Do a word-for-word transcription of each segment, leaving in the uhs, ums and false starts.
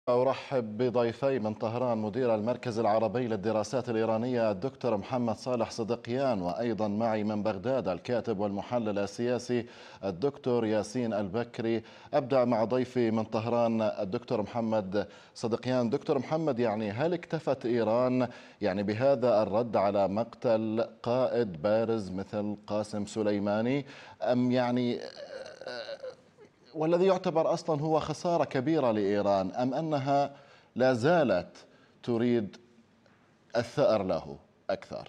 أرحب بضيفي من طهران مدير المركز العربي للدراسات الإيرانية الدكتور محمد صالح صدقيان، وأيضا معي من بغداد الكاتب والمحلل السياسي الدكتور ياسين البكري. أبدأ مع ضيفي من طهران الدكتور محمد صدقيان. دكتور محمد، يعني هل اكتفت إيران يعني بهذا الرد على مقتل قائد بارز مثل قاسم سليماني، أم يعني والذي يعتبر أصلا هو خسارة كبيرة لإيران، أم أنها لا زالت تريد الثأر له أكثر؟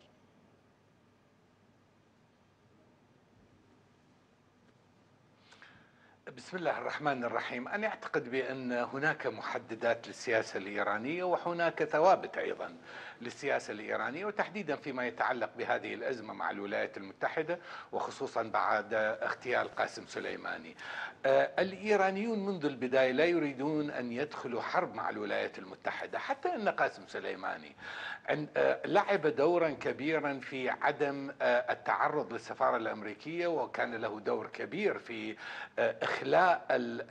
بسم الله الرحمن الرحيم. أنا أعتقد بأن هناك محددات للسياسة الإيرانية وهناك ثوابت أيضا للسياسة الإيرانية، وتحديدا فيما يتعلق بهذه الأزمة مع الولايات المتحدة وخصوصا بعد اغتيال قاسم سليماني. الإيرانيون منذ البداية لا يريدون أن يدخلوا حرب مع الولايات المتحدة، حتى أن قاسم سليماني لعب دورا كبيرا في عدم التعرض للسفارة الأمريكية، وكان له دور كبير في إخلاء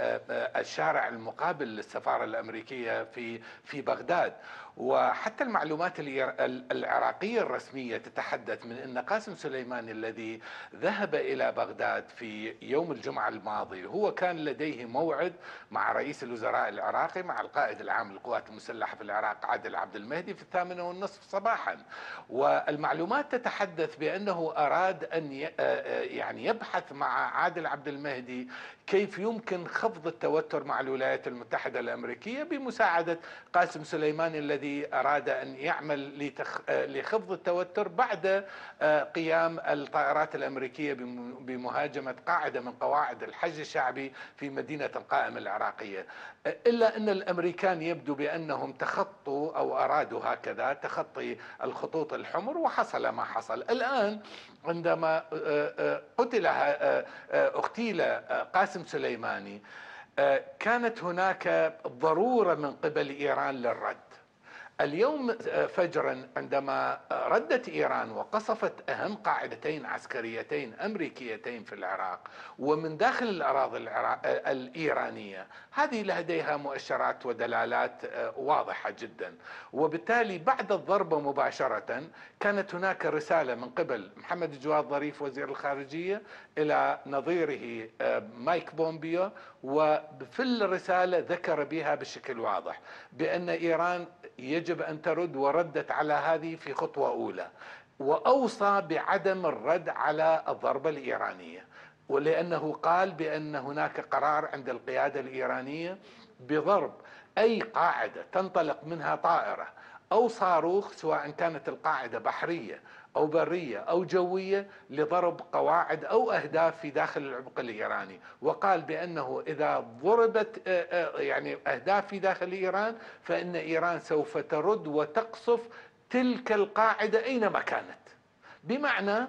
الشارع المقابل للسفارة الأمريكية في في بغداد. وحتى المعلومات العراقية الرسمية تتحدث من أن قاسم سليماني الذي ذهب إلى بغداد في يوم الجمعة الماضي هو كان لديه موعد مع رئيس الوزراء العراقي، مع القائد العام للقوات المسلحة في العراق عادل عبد المهدي، في الثامنة والنصف صباحا. والمعلومات تتحدث بأنه أراد أن يعني يبحث مع عادل عبد المهدي كيف يمكن خفض التوتر مع الولايات المتحدة الأمريكية بمساعدة قاسم سليماني الذي أراد أن يعمل لخفض التوتر بعد قيام الطائرات الأمريكية بمهاجمة قاعدة من قواعد الحج الشعبي في مدينة القائم العراقية. إلا أن الأمريكان يبدو بأنهم تخطوا أو أرادوا هكذا تخطي الخطوط الحمر، وحصل ما حصل. الآن عندما قتل اغتيل قاسم سليماني كانت هناك ضرورة من قبل إيران للرد. اليوم فجرا عندما ردت إيران وقصفت أهم قاعدتين عسكريتين أمريكيتين في العراق ومن داخل الأراضي الإيرانية، هذه لديها مؤشرات ودلالات واضحة جدا. وبالتالي بعد الضربة مباشرة كانت هناك رسالة من قبل محمد جواد ظريف وزير الخارجية إلى نظيره مايك بومبيو، وفي الرسالة ذكر بها بشكل واضح بأن إيران يجب أن ترد، وردت على هذه في خطوة أولى، وأوصى بعدم الرد على الضربة الإيرانية، ولأنه قال بأن هناك قرار عند القيادة الإيرانية بضرب أي قاعدة تنطلق منها طائرة أو صاروخ، سواء كانت القاعدة بحرية أو برية أو جوية، لضرب قواعد أو أهداف في داخل العمق الإيراني. وقال بأنه إذا ضربت يعني أهداف في داخل إيران فإن إيران سوف ترد وتقصف تلك القاعدة أينما كانت، بمعنى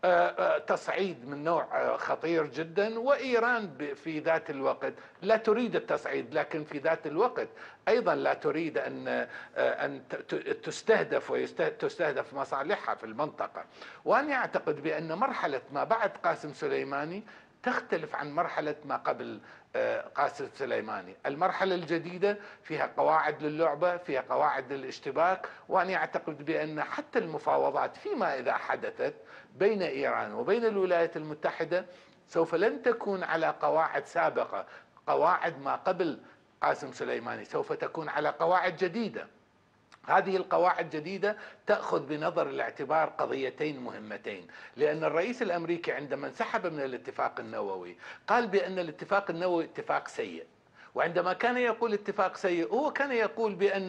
تصعيد من نوع خطير جدا. وإيران في ذات الوقت لا تريد التصعيد، لكن في ذات الوقت أيضا لا تريد أن أن تستهدف وتستهدف مصالحها في المنطقة. وأنا أعتقد بأن مرحلة ما بعد قاسم سليماني تختلف عن مرحلة ما قبل قاسم سليماني. المرحلة الجديدة فيها قواعد للعبة، فيها قواعد للاشتباك. وأنا أعتقد بأن حتى المفاوضات فيما إذا حدثت بين إيران وبين الولايات المتحدة سوف لن تكون على قواعد سابقة، قواعد ما قبل قاسم سليماني، سوف تكون على قواعد جديدة. هذه القواعد الجديدة تأخذ بنظر الاعتبار قضيتين مهمتين، لأن الرئيس الأمريكي عندما انسحب من الاتفاق النووي قال بأن الاتفاق النووي اتفاق سيء. وعندما كان يقول اتفاق سيء هو كان يقول بأن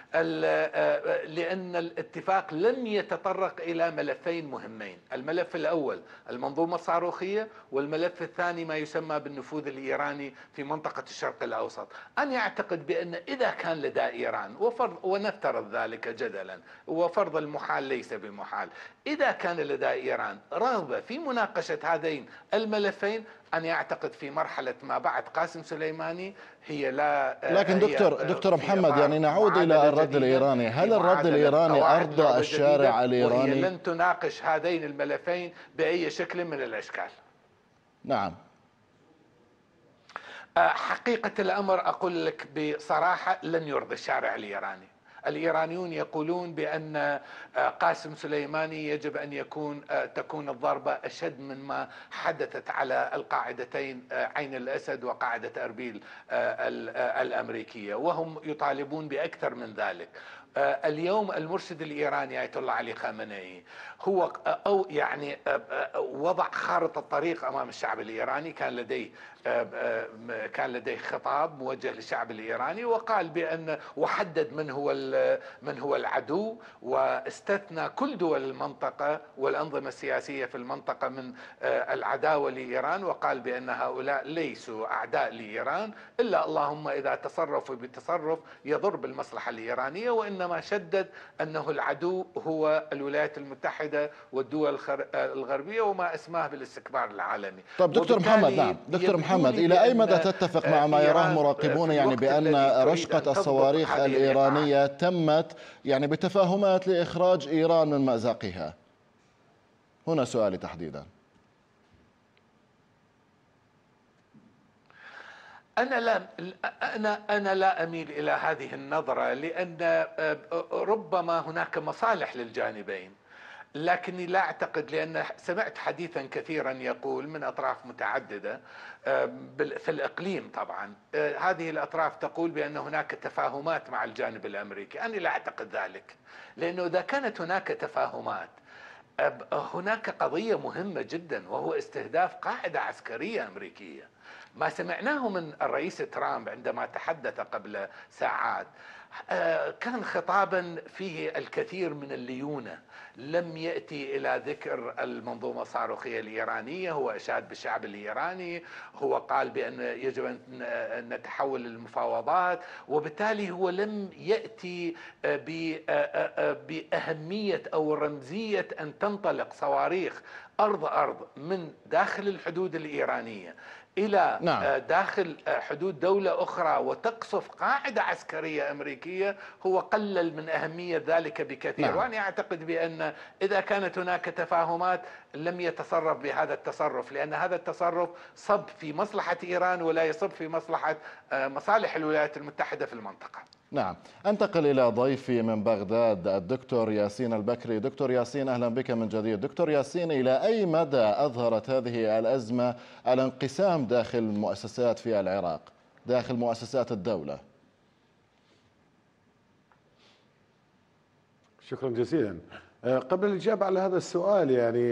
لأن الاتفاق لم يتطرق إلى ملفين مهمين: الملف الأول المنظومة الصاروخية، والملف الثاني ما يسمى بالنفوذ الإيراني في منطقة الشرق الأوسط. أنا أعتقد بأن إذا كان لدى إيران، وفرض ونفترض ذلك جدلا وفرض المحال ليس بمحال، إذا كان لدى إيران رغبة في مناقشة هذين الملفين، أنا أعتقد في مرحلة ما بعد قاسم سليماني هي لا لكن دكتور دكتور محمد، يعني نعود إلى الرد الإيراني. هل الرد الإيراني أرضى الشارع الإيراني؟ وهي لن تناقش هذين الملفين بأي شكل من الأشكال. نعم. حقيقة الأمر أقول لك بصراحة لن يرضي الشارع الإيراني. الإيرانيون يقولون بأن قاسم سليماني يجب أن يكون تكون الضربة أشد من ما حدثت على القاعدتين عين الأسد وقاعدة أربيل الأمريكية، وهم يطالبون بأكثر من ذلك. اليوم المرشد الإيراني آية الله علي خامنئي هو أو يعني وضع خارطة الطريق أمام الشعب الإيراني. كان لديه كان لديه خطاب موجه للشعب الإيراني، وقال بأن وحدد من هو من هو العدو، واستثنى كل دول المنطقة والأنظمة السياسية في المنطقة من العداوة لإيران، وقال بأن هؤلاء ليسوا أعداء لإيران إلا اللهم إذا تصرفوا بتصرف يضر بالمصلحة الإيرانية، وإنما شدد أنه العدو هو الولايات المتحدة والدول الغربية وما اسماه بالاستكبار العالمي. طب دكتور محمد، نعم دكتور محمد، إلى أي مدى تتفق مع ما يراه مراقبون يعني بأن رشقة الصواريخ الإيرانية تمت يعني بتفاهمات لإخراج إيران من مأزقها؟ هنا سؤالي تحديدا. أنا لا أنا أنا لا أميل إلى هذه النظرة، لأن ربما هناك مصالح للجانبين، لكني لا أعتقد، لأن سمعت حديثا كثيرا يقول من أطراف متعددة في الإقليم طبعا، هذه الأطراف تقول بأن هناك تفاهمات مع الجانب الأمريكي. أنا لا أعتقد ذلك، لأنه إذا كانت هناك تفاهمات هناك قضية مهمة جدا، وهو استهداف قاعدة عسكرية أمريكية. ما سمعناه من الرئيس ترامب عندما تحدث قبل ساعات كان خطابا فيه الكثير من الليونة، لم يأتي إلى ذكر المنظومة الصاروخية الإيرانية، هو أشاد بالشعب الإيراني، هو قال بأن يجب أن نتحول للمفاوضات، وبالتالي هو لم يأتي بأهمية أو رمزية أن تنطلق صواريخ أرض أرض من داخل الحدود الإيرانية إلى نعم. داخل حدود دولة أخرى وتقصف قاعدة عسكرية أمريكية. هو قلل من أهمية ذلك بكثير. نعم. وأنا أعتقد بأن إذا كانت هناك تفاهمات لم يتصرف بهذا التصرف، لأن هذا التصرف صب في مصلحة إيران ولا يصب في مصلحة مصالح الولايات المتحدة في المنطقة. نعم، أنتقل إلى ضيفي من بغداد الدكتور ياسين البكري. دكتور ياسين، أهلا بك من جديد. دكتور ياسين، إلى أي مدى أظهرت هذه الأزمة الانقسام داخل المؤسسات في العراق، داخل مؤسسات الدولة؟ شكرا جزيلا. قبل الإجابة على هذا السؤال، يعني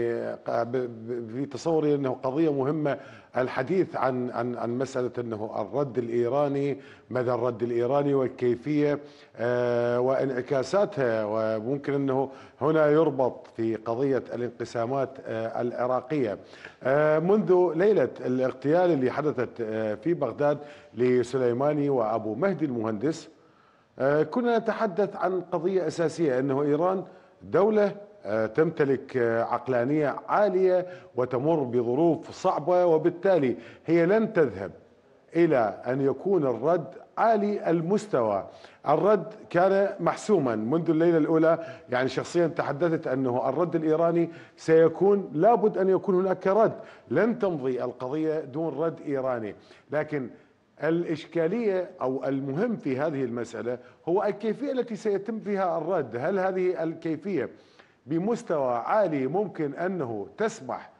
في تصوري أنه قضية مهمة الحديث عن عن عن مسألة أنه الرد الإيراني، مدى الرد الإيراني والكيفية وانعكاساتها، وممكن أنه هنا يربط في قضية الانقسامات العراقية. منذ ليلة الاغتيال اللي حدثت في بغداد لسليماني وأبو مهدي المهندس، كنا نتحدث عن قضية أساسية، أنه إيران دولة تمتلك عقلانية عالية وتمر بظروف صعبة، وبالتالي هي لن تذهب إلى أن يكون الرد عالي المستوى. الرد كان محسوما منذ الليلة الأولى، يعني شخصيا تحدثت أنه الرد الإيراني سيكون لابد أن يكون هناك رد، لن تمضي القضية دون رد إيراني. لكن الإشكالية أو المهم في هذه المسألة هو الكيفية التي سيتم فيها الرد. هل هذه الكيفية بمستوى عالي ممكن أنه تسمح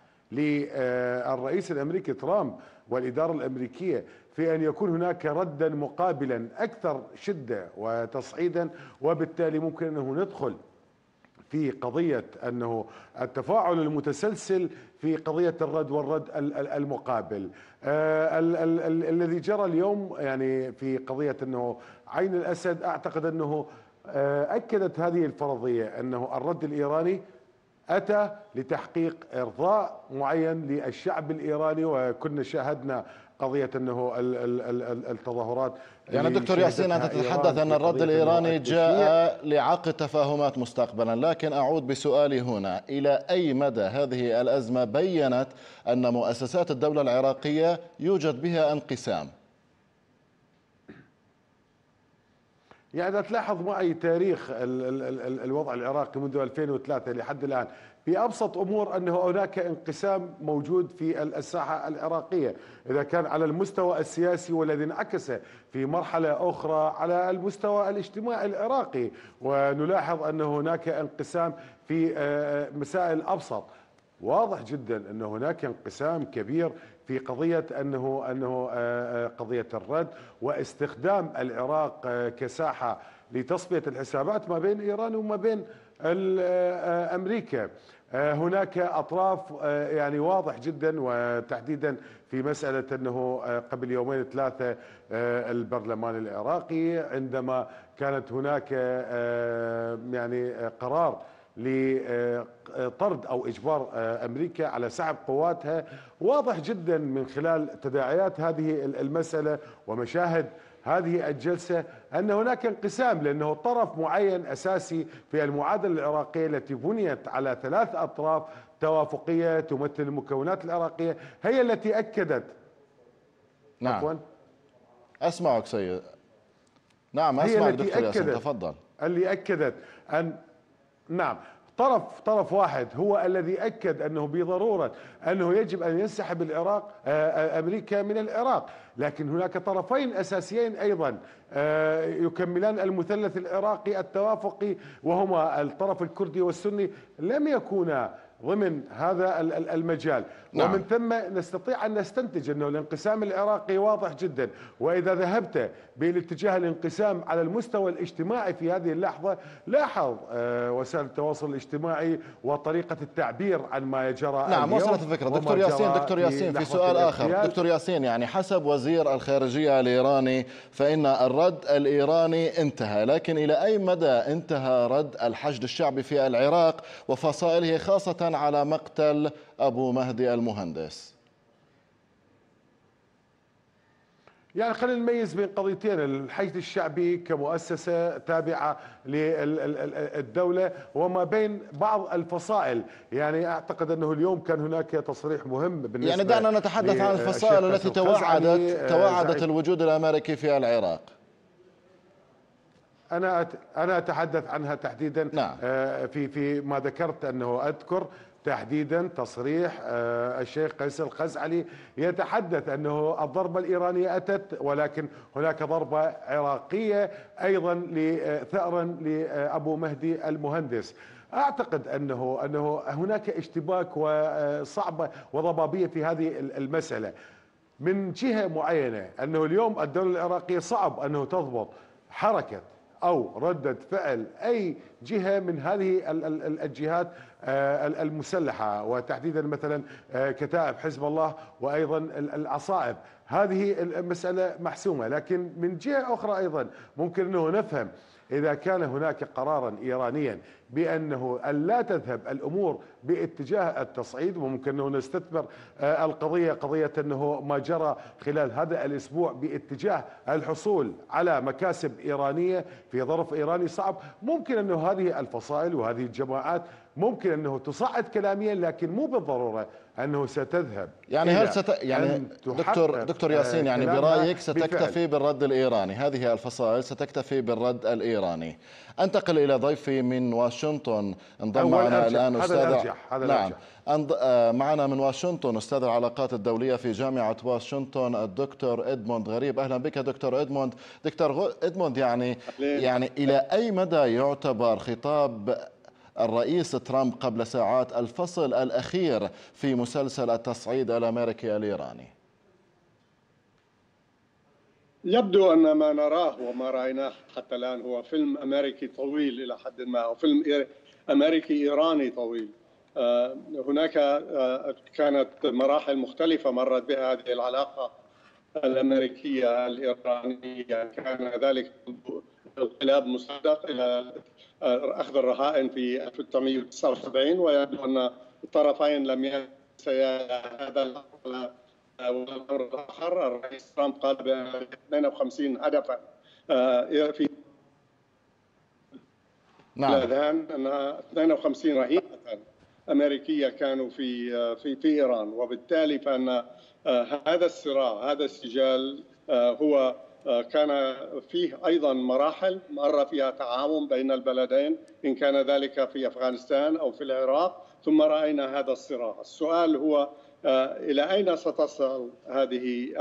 للرئيس الأمريكي ترامب والإدارة الأمريكية في أن يكون هناك ردا مقابلا أكثر شدة وتصعيدا، وبالتالي ممكن أنه ندخل في قضية أنه التفاعل المتسلسل في قضية الرد والرد المقابل. آه ال ال ال الذي جرى اليوم يعني في قضية أنه عين الأسد، أعتقد أنه آه أكدت هذه الفرضية أنه الرد الإيراني أتى لتحقيق إرضاء معين للشعب الإيراني، وكنا شاهدنا قضية أنه التظاهرات. يعني دكتور ياسين، أنت تتحدث أن الرد الإيراني جاء لعقد تفاهمات مستقبلا، لكن أعود بسؤالي هنا، إلى أي مدى هذه الأزمة بيّنت أن مؤسسات الدولة العراقية يوجد بها انقسام؟ يعني إذا تلاحظ معي تاريخ ال ال ال الوضع العراقي منذ ألفين وثلاثة لحد الآن، بأبسط أمور أنه هناك انقسام موجود في الساحة العراقية، إذا كان على المستوى السياسي والذي انعكس في مرحلة أخرى على المستوى الاجتماعي العراقي، ونلاحظ أن هناك انقسام في مسائل أبسط. واضح جدا أن هناك انقسام كبير في قضية أنه أنه قضية الرد واستخدام العراق كساحة لتصفية الحسابات ما بين إيران وما بين أمريكا. هناك أطراف يعني واضح جدا، وتحديدا في مسألة أنه قبل يومين ثلاثة البرلمان العراقي عندما كانت هناك يعني قرار لطرد أو إجبار أمريكا على سحب قواتها، واضح جدا من خلال تداعيات هذه المسألة ومشاهد هذه الجلسة أن هناك انقسام، لأنه طرف معين أساسي في المعادلة العراقية التي بنيت على ثلاث أطراف توافقية تمثل المكونات العراقية هي التي أكدت. نعم عفوا أسمعك سيد. نعم أسمعك دكتور ياسين، تفضل. اللي أكدت أن نعم طرف طرف واحد هو الذي أكد أنه بضرورة أنه يجب أن ينسحب العراق أمريكا من العراق، لكن هناك طرفين أساسيين أيضا يكملان المثلث العراقي التوافقي، وهما الطرف الكردي والسني، لم يكونا ضمن هذا المجال. نعم. ومن ثم نستطيع أن نستنتج أنه الانقسام العراقي واضح جدا، وإذا ذهبت بالاتجاه الانقسام على المستوى الاجتماعي في هذه اللحظة، لاحظ وسائل التواصل الاجتماعي وطريقة التعبير عن ما جرى. نعم وصلت الفكرة. دكتور ياسين دكتور ياسين في سؤال آخر. دكتور ياسين، يعني حسب وزير الخارجية الإيراني فإن الرد الإيراني انتهى، لكن إلى أي مدى انتهى رد الحشد الشعبي في العراق وفصائله خاصة على مقتل أبو مهدي المهندس؟ يعني خلينا نميز بين قضيتين، الحشد الشعبي كمؤسسة تابعة للدولة وما بين بعض الفصائل. يعني أعتقد أنه اليوم كان هناك تصريح مهم بالنسبة، يعني دعنا نتحدث عن الفصائل التي توعدت توعدت الوجود الأمريكي في العراق. أنا أنا أتحدث عنها تحديدا. نعم. في في ما ذكرت أنه أذكر تحديدا تصريح الشيخ قيس الخزعلي يتحدث أنه الضربة الإيرانية أتت، ولكن هناك ضربة عراقية أيضا ثأرا لأبو مهدي المهندس. أعتقد أنه أنه هناك اشتباك وصعبة وضبابية في هذه المسألة من جهة معينة، أنه اليوم الدولة العراقية صعب أنه تضبط حركة أو ردة فعل أي جهة من هذه الجهات المسلحة، وتحديدا مثلا كتائب حزب الله وأيضا العصائب. هذه المسألة محسومة، لكن من جهة أخرى أيضا ممكن أنه نفهم إذا كان هناك قرارا إيرانيا بأنه أن لا تذهب الأمور باتجاه التصعيد، وممكن أنه نستثمر القضية قضية أنه ما جرى خلال هذا الأسبوع باتجاه الحصول على مكاسب إيرانية في ظرف إيراني صعب، ممكن أنه هذه الفصائل وهذه الجماعات ممكن أنه تصعد كلاميا، لكن مو بالضرورة أنه ستذهب. يعني هل ست يعني دكتور دكتور ياسين، يعني برأيك ستكتفي بالرد الإيراني؟ هذه الفصائل ستكتفي بالرد الإيراني. أنتقل إلى ضيفي من واشنطن، انضم معنا الآن أستاذ نعم معنا من واشنطن أستاذ العلاقات الدولية في جامعة واشنطن الدكتور إدموند غريب. أهلا بك دكتور إدموند. دكتور إدموند، يعني يعني إلى أي مدى يعتبر خطاب الرئيس ترامب قبل ساعات الفصل الأخير في مسلسل التصعيد الأمريكي الإيراني؟ يبدو أن ما نراه وما رأيناه حتى الآن هو فيلم أمريكي طويل إلى حد ما، أو فيلم أمريكي إيراني طويل. هناك كانت مراحل مختلفة مرت بها هذه العلاقة الأمريكية الإيرانية، كان ذلك انقلاب مصدق إلى أخذ الرهائن في ألف وتسعمئة وتسعة وسبعين، ويبدو أن الطرفين لم ينسيا هذا. والأمر الآخر، الرئيس ترامب قال ب اثنين وخمسين هدفا في نعم الآن أن اثنين وخمسين رهينة أمريكية كانوا في في في إيران، وبالتالي فإن هذا الصراع هذا السجال هو كان فيه أيضا مراحل مر فيها تعاون بين البلدين، إن كان ذلك في أفغانستان أو في العراق، ثم رأينا هذا الصراع. السؤال هو إلى أين ستصل هذه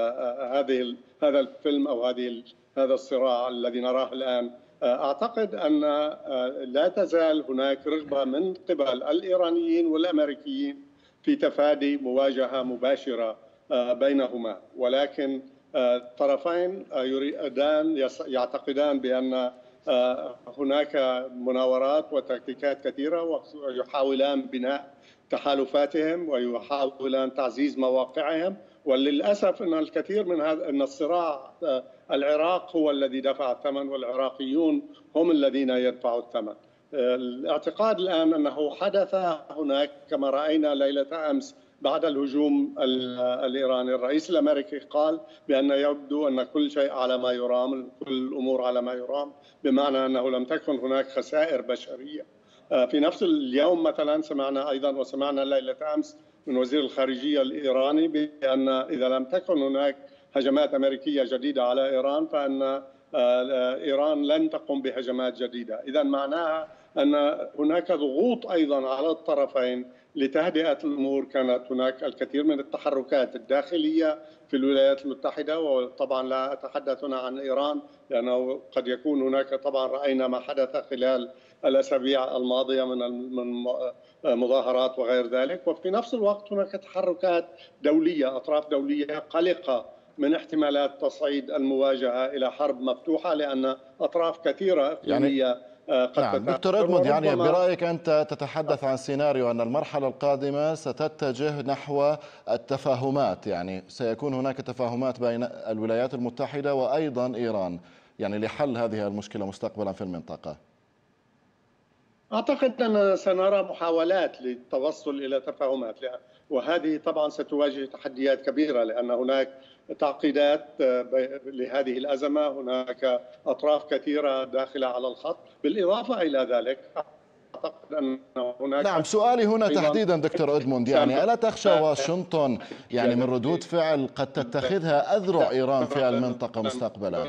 هذه هذا الفيلم أو هذه هذا الصراع الذي نراه الآن؟ أعتقد أن لا تزال هناك رغبة من قبل الإيرانيين والأمريكيين في تفادي مواجهة مباشرة بينهما، ولكن الطرفين يريدان يعتقدان بأن هناك مناورات وتكتيكات كثيرة، ويحاولان بناء تحالفاتهم ويحاولان تعزيز مواقعهم. وللأسف أن الكثير من هذا أن الصراع العراق هو الذي دفع الثمن، والعراقيون هم الذين يدفعوا الثمن. الاعتقاد الآن أنه حدث هناك كما رأينا ليلة أمس بعد الهجوم الإيراني، الرئيس الأمريكي قال بأن يبدو أن كل شيء على ما يرام، كل الأمور على ما يرام، بمعنى أنه لم تكن هناك خسائر بشرية. في نفس اليوم مثلا سمعنا أيضا وسمعنا ليلة أمس من وزير الخارجية الإيراني بأن إذا لم تكن هناك هجمات أمريكية جديدة على إيران فأن إيران لن تقوم بهجمات جديدة. إذا معناها أن هناك ضغوط أيضا على الطرفين لتهدئة الأمور. كانت هناك الكثير من التحركات الداخلية في الولايات المتحدة، وطبعا لا أتحدث هنا عن إيران لأنه قد يكون هناك، طبعا رأينا ما حدث خلال الأسابيع الماضية من مظاهرات وغير ذلك. وفي نفس الوقت هناك تحركات دولية، أطراف دولية قلقة من احتمالات تصعيد المواجهة إلى حرب مفتوحة، لأن أطراف كثيرة إقليمية يعني قد نعم دكتور إدموند، يعني برأيك أنت تتحدث عن سيناريو أن المرحلة القادمة ستتجه نحو التفاهمات، يعني سيكون هناك تفاهمات بين الولايات المتحدة وأيضا إيران يعني لحل هذه المشكلة مستقبلا في المنطقة. أعتقد أن سنرى محاولات للتوصل إلى تفاهمات، وهذه طبعا ستواجه تحديات كبيرة لأن هناك تعقيدات لهذه الأزمة، هناك أطراف كثيرة داخلة على الخط. بالإضافة إلى ذلك أعتقد أن هناك نعم سؤالي هنا تحديدا دكتور إدموند، يعني ألا تخشى واشنطن يعني من ردود فعل قد تتخذها أذرع إيران في المنطقة مستقبلا؟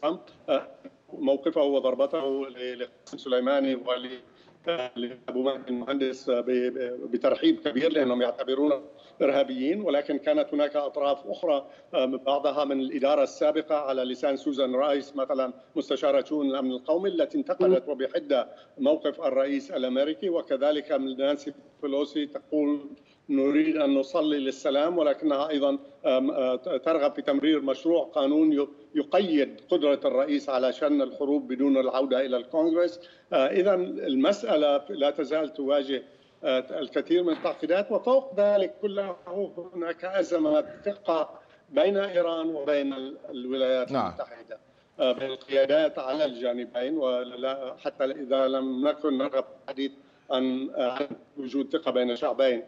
موقفه وضربته لقاسم سليماني ول لأبو مهدي المهندس بترحيب كبير لأنهم يعتبرون إرهابيين، ولكن كانت هناك أطراف أخرى بعضها من الإدارة السابقة على لسان سوزان رايس مثلا مستشارة شؤون الأمن القومي التي انتقدت وبحدة موقف الرئيس الأمريكي، وكذلك من نانسي بيلوسي تقول نريد أن نصلي للسلام، ولكنها أيضا ترغب في تمرير مشروع قانون يقيد قدرة الرئيس على شن الحروب بدون العودة إلى الكونغرس. إذا المسألة لا تزال تواجه الكثير من التعقيدات، وفوق ذلك كله هناك أزمة ثقة بين إيران وبين الولايات نعم. المتحدة، بين القيادات على الجانبين، ولا حتى إذا لم نكن نرغب الحديث عن وجود ثقة بين الشعبين.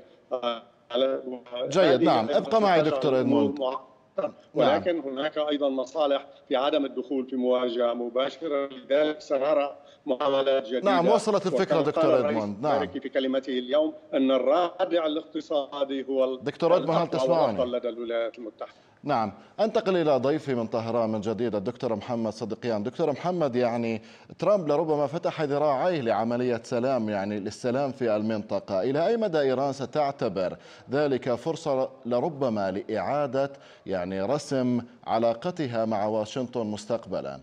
جيد، نعم ابقى معي دكتور إدموند. ولكن نعم. هناك أيضا مصالح في عدم الدخول في مواجهة مباشرة، لذلك سنرى محاولات جديدة. نعم وصلت الفكرة دكتور إدموند. نعم في كلمته اليوم أن الرادع الاقتصادي هو دكتور إدموند هل تسمعني؟ لدى الولايات المتحدة. نعم، أنتقل إلى ضيفي من طهران من جديد الدكتور محمد صدقيان. دكتور محمد، يعني ترامب لربما فتح ذراعيه لعملية سلام، يعني للسلام في المنطقة، إلى أي مدى إيران ستعتبر ذلك فرصة لربما لإعادة يعني رسم علاقتها مع واشنطن مستقبلا؟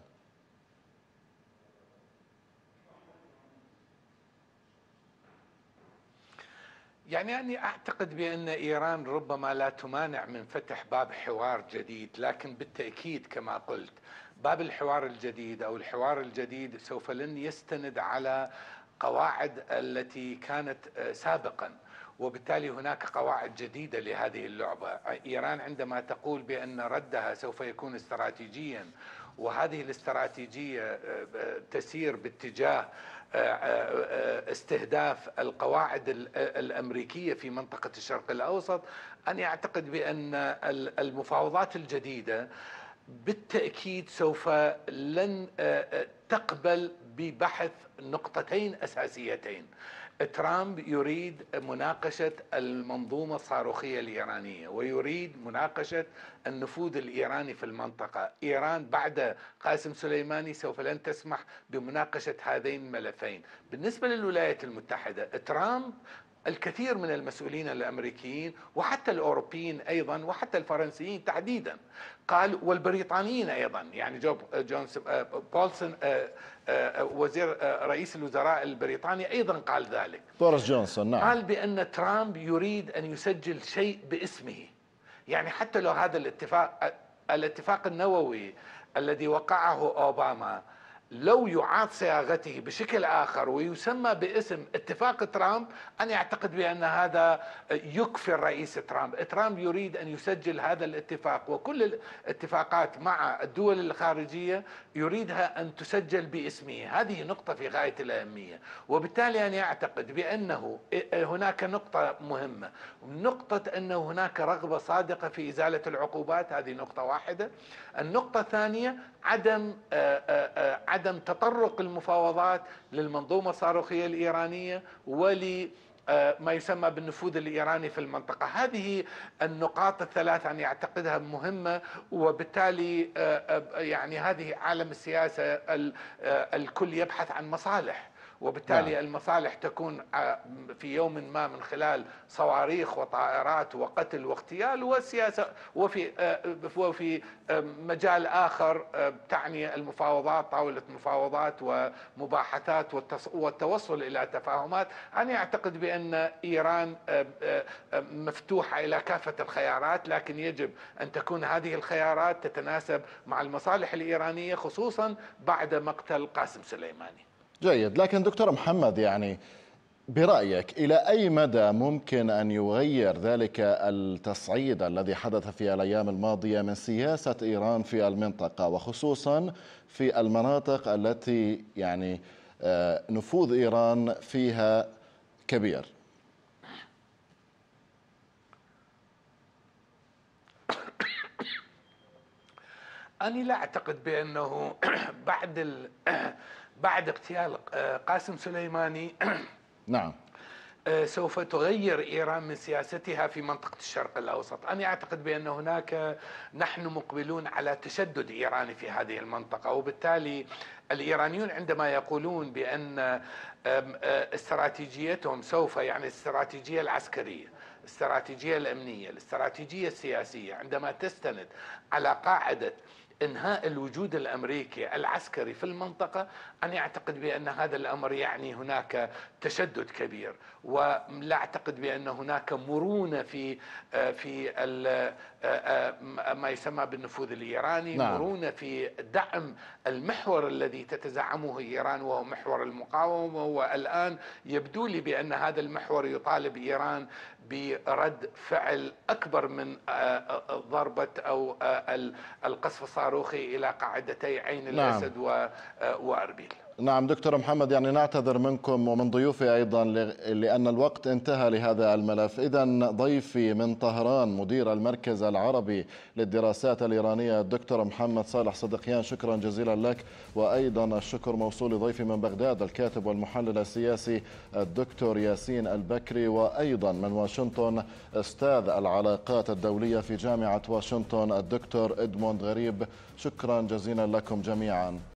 يعني أني أعتقد بأن إيران ربما لا تمانع من فتح باب حوار جديد، لكن بالتأكيد كما قلت باب الحوار الجديد أو الحوار الجديد سوف لن يستند على قواعد التي كانت سابقا، وبالتالي هناك قواعد جديدة لهذه اللعبة. إيران عندما تقول بأن ردها سوف يكون استراتيجيا، وهذه الاستراتيجية تسير باتجاه استهداف القواعد الأمريكية في منطقة الشرق الأوسط، أنا أعتقد بأن المفاوضات الجديدة بالتأكيد سوف لن تقبل ببحث نقطتين أساسيتين. ترامب يريد مناقشة المنظومة الصاروخية الإيرانية ويريد مناقشة النفوذ الإيراني في المنطقة. إيران بعد قاسم سليماني سوف لن تسمح بمناقشة هذين الملفين. بالنسبة للولايات المتحدة، ترامب الكثير من المسؤولين الأمريكيين وحتى الأوروبيين أيضا وحتى الفرنسيين تحديدا قال، والبريطانيين أيضا، يعني جو جونسون بولسون وزير رئيس الوزراء البريطاني أيضا قال ذلك، بوريس جونسون، نعم، قال بأن ترامب يريد أن يسجل شيء باسمه. يعني حتى لو هذا الاتفاق الاتفاق النووي الذي وقعه أوباما لو يعاد صياغته بشكل آخر ويسمى باسم اتفاق ترامب، أنا أعتقد بأن هذا يكفي الرئيس ترامب. ترامب يريد أن يسجل هذا الاتفاق وكل الاتفاقات مع الدول الخارجية يريدها أن تسجل باسمه. هذه نقطة في غاية الأهمية، وبالتالي أنا أعتقد بأنه هناك نقطة مهمة، نقطة أن هناك رغبة صادقة في إزالة العقوبات، هذه نقطة واحدة. النقطة الثانية عدم عدم تطرق المفاوضات للمنظومة الصاروخية الإيرانية ول ما يسمى بالنفوذ الإيراني في المنطقة. هذه النقاط الثلاثة أنا أعتقدها مهمة، وبالتالي يعني هذه عالم السياسة الكل يبحث عن مصالح، وبالتالي نعم. المصالح تكون في يوم ما من خلال صواريخ وطائرات وقتل واغتيال، والسياسة وفي وفي مجال آخر تعني المفاوضات، طاولة مفاوضات ومباحثات والتوصل إلى تفاهمات. أنا أعتقد بأن إيران مفتوحة إلى كافة الخيارات، لكن يجب أن تكون هذه الخيارات تتناسب مع المصالح الإيرانية، خصوصا بعد مقتل قاسم سليماني. جيد، لكن دكتور محمد، يعني برأيك إلى أي مدى ممكن أن يغير ذلك التصعيد الذي حدث في الأيام الماضية من سياسة إيران في المنطقة، وخصوصا في المناطق التي يعني نفوذ إيران فيها كبير؟ أنا لا أعتقد بأنه بعد ال... بعد اغتيال قاسم سليماني نعم سوف تغير إيران من سياستها في منطقة الشرق الأوسط. أنا أعتقد بأن هناك نحن مقبلون على تشدد إيراني في هذه المنطقة، وبالتالي الإيرانيون عندما يقولون بأن استراتيجيتهم سوف، يعني الاستراتيجية العسكرية، الاستراتيجية الأمنية، الاستراتيجية السياسية، عندما تستند على قاعدة إنهاء الوجود الأمريكي العسكري في المنطقة، أنا أعتقد بأن هذا الأمر يعني هناك تشدد كبير، ولا أعتقد بأن هناك مرونة في في ما يسمى بالنفوذ الإيراني. نعم. مرونة في دعم المحور الذي تتزعمه إيران وهو محور المقاومة، والآن يبدو لي بأن هذا المحور يطالب إيران برد فعل أكبر من ضربة أو القصف الصاروخي إلى قاعدتي عين الأسد نعم. وأربيل. نعم دكتور محمد، يعني نعتذر منكم ومن ضيوفي أيضا لأن الوقت انتهى لهذا الملف. إذن ضيفي من طهران مدير المركز العربي للدراسات الإيرانية الدكتور محمد صالح صدقيان، شكرا جزيلا لك. وأيضا الشكر موصول لضيفي من بغداد الكاتب والمحلل السياسي الدكتور ياسين البكري، وأيضا من واشنطن أستاذ العلاقات الدولية في جامعة واشنطن الدكتور إدموند غريب. شكرا جزيلا لكم جميعا.